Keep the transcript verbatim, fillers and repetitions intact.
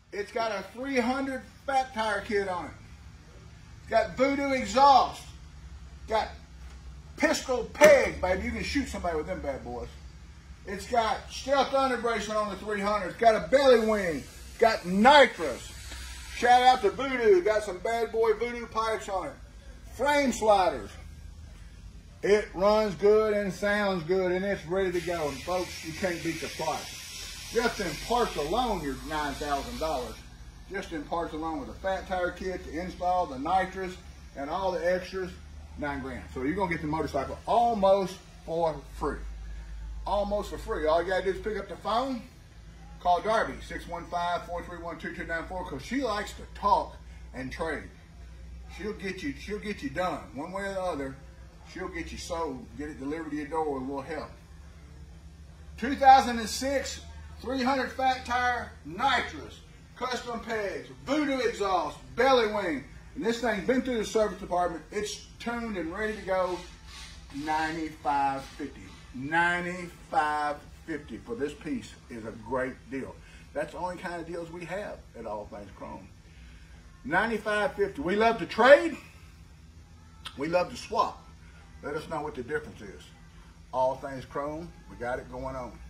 It's got a three hundred fat tire kit on it. It's got Voodoo exhaust. Got pistol pegs, baby. You can shoot somebody with them bad boys. It's got stealth under bracing on the three hundred. It's got a belly wing. It's got nitrous. Shout out to Voodoo. Got some bad boy Voodoo pipes on it. Frame sliders. It runs good and sounds good, and it's ready to go. And folks, you can't beat the price. Just in parts alone, you're nine thousand dollars. Just in parts alone with the fat tire kit, the install, the nitrous, and all the extras, nine grand. So you're gonna get the motorcycle almost for free. Almost for free. All you gotta do is pick up the phone, call Darby, six one five, four three one, two two nine four, because she likes to talk and trade. She'll get you, she'll get you done. One way or the other, she'll get you sold, get it delivered to your door with a little help. two thousand six three hundred fat tire, nitrous, custom pegs, Voodoo exhaust, belly wing. And this thing's been through the service department. It's tuned and ready to go. ninety-five fifty. ninety-five fifty for this piece is a great deal. That's the only kind of deals we have at All Things Chrome. ninety-five fifty. We love to trade. We love to swap. Let us know what the difference is. All Things Chrome, we got it going on.